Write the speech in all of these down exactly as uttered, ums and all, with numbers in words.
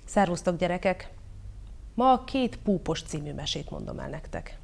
Szervusztok, gyerekek! Ma a Két púpos című mesét mondom el nektek.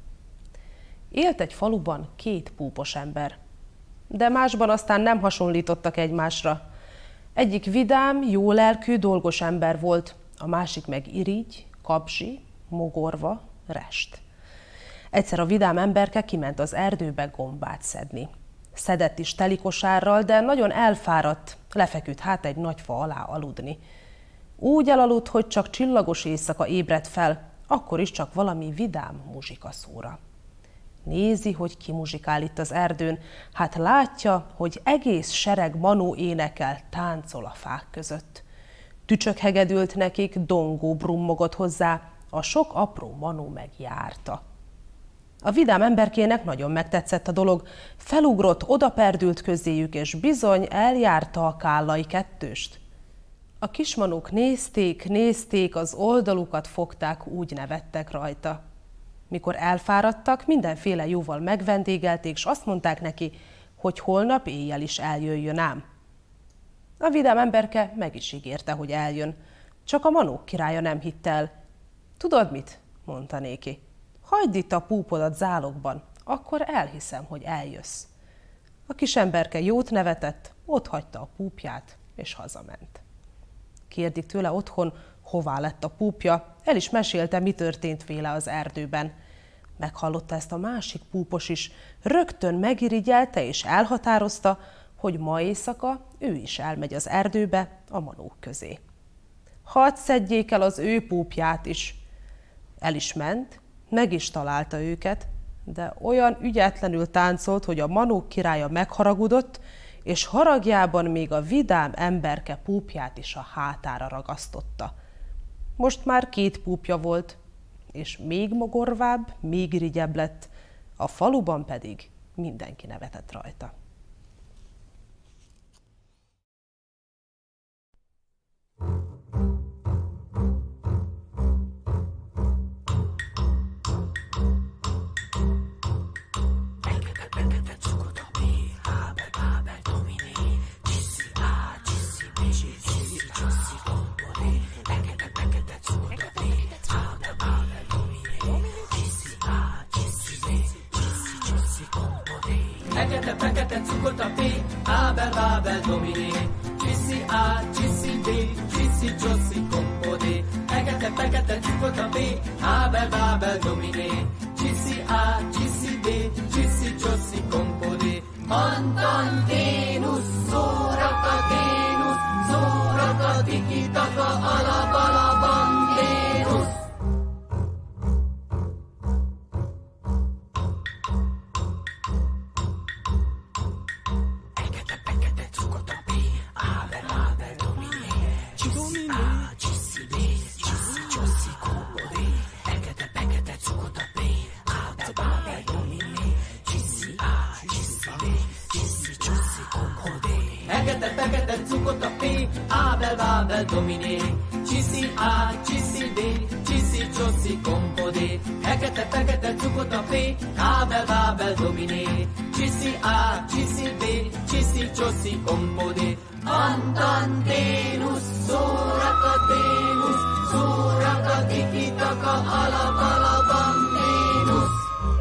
Élt egy faluban két púpos ember, de másban aztán nem hasonlítottak egymásra. Egyik vidám, jólelkű, dolgos ember volt, a másik meg irigy, kapzsi, mogorva, rest. Egyszer a vidám emberke kiment az erdőbe gombát szedni. Szedett is telikosárral, de nagyon elfáradt, lefeküdt hát egy nagy fa alá aludni. Úgy elaludt, hogy csak csillagos éjszaka ébredt fel, akkor is csak valami vidám muzsikaszóra. Nézi, hogy ki muzsikál itt az erdőn, hát látja, hogy egész sereg manó énekel, táncol a fák között. Tücsök hegedült nekik, dongó brummogott hozzá, a sok apró manó megjárta. A vidám emberkének nagyon megtetszett a dolog, felugrott, odaperdült közéjük, és bizony eljárta a kállai kettőst. A kismanók nézték, nézték, az oldalukat fogták, úgy nevettek rajta. Mikor elfáradtak, mindenféle jóval megvendégelték, s azt mondták neki, hogy holnap éjjel is eljöjjön ám. A vidám emberke meg is ígérte, hogy eljön, csak a manók királya nem hitt el. Tudod mit? Mondta néki. Hagyd itt a púpodat zálogban, akkor elhiszem, hogy eljössz. A kis emberke jót nevetett, otthagyta a púpját, és hazament. Kérdik tőle otthon, hová lett a púpja, el is mesélte, mi történt véle az erdőben. Meghallotta ezt a másik púpos is, rögtön megirigyelte és elhatározta, hogy ma éjszaka ő is elmegy az erdőbe a manók közé. Hadd szedjék el az ő púpját is. El is ment, meg is találta őket, de olyan ügyetlenül táncolt, hogy a manók királya megharagudott, és haragjában még a vidám emberke púpját is a hátára ragasztotta. Most már két púpja volt, és még mogorvább, még irigyebb lett, a faluban pedig mindenki nevetett rajta. Fekete, fekete, cukot a P, Ábel, Bábel, Dominé, Csiszi, A, Csiszi, B, Csiszi, Csoszi, Kompodé. Fekete, fekete, cukot a P, Ábel, Bábel, Dominé, Csiszi, A, Csiszi, B, Csiszi, Csoszi, Kompodé. Antan, Vénusz, Szórakaténusz, Szórakatiki-taka, Alabalaban, Vénusz. Fekete cukot a P, Ábel, Bábel, Dominé, Csiszi, A, Csiszi, B, Csiszi, Csoszi, Kompodé. Fekete, fekete cukot a P, Ábel, Bábel, Dominé, Csiszi, A, Csiszi, B, Csiszi, Csoszi, Kompodé. Antanténusz, Szórakaténusz, Szórakatiki-taka, Alabalaban, Vénusz.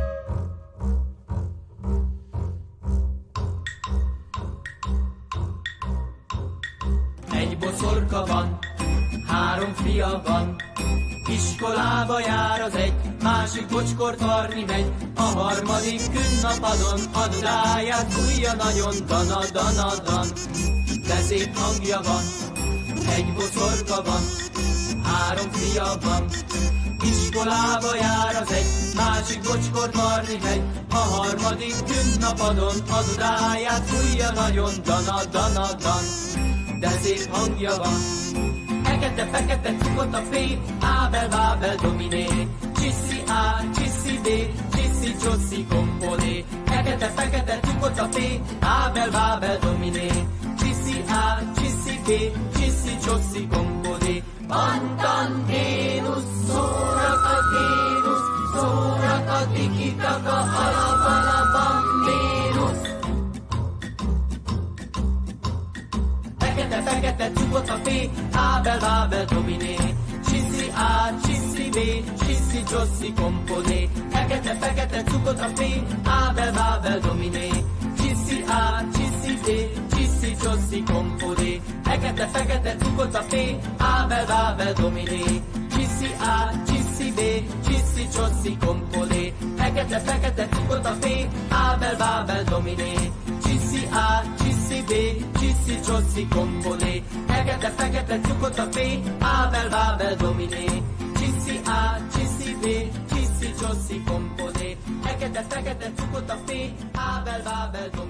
Egy boszorka van, három fia van, iskolába jár az egy, másik bocskort varni megy, a harmadik künnapadon a dudáját fújja nagyon, dana, dana, dan, de szép hangja van. Egy boszorka van, három fia van, iskolába jár az egy, másik bocskort varni megy, a harmadik künnapadon a dudáját fújja nagyon, dana, dana, dan, de szép hangja van. Fekete, fekete cukot a P, Ábel, Bábel, Dominé, Csiszi, A, Csiszi, B, Csiszi, Csoszi, Kompodé. Fekete, fekete cukot a P, Ábel, Bábel, Dominé, Csiszi, A, Csiszi, B, Csiszi, Csoszi, Kompodé. Antanténusz, Szórakaténusz, Szórakatiki-taka, Alabalaban, Vénusz. Fekete, fekete cukot cukota P, Ábel, Bábel, Dominé. Csiszi A, Csiszi B, Csiszi, Csoszi, Kompodé. Fekete, fekete, cukota P, Ábel, Bábel, Dominé. Csiszi A, Csiszi B, Csiszi, Csoszi, Kompodé. Fekete, fekete, cukota P, Ábel, Bábel, Dominé. Csiszi A, Csiszi B, Csiszi, Csoszi, Kompodé. Fekete, fekete, cukota P, Ábel, Bábel, Dominé. Csiszi A, Csiszi B, Csiszi, Csoszi, Kompodé. Fekete, fekete, cukota P, Ábel, Bábel, Dominé. Csiszi A, Csiszi B, Csiszi, Csoszi, Kompodé. Fekete, fekete, cukota P, Ábel, Bábel, Dominé.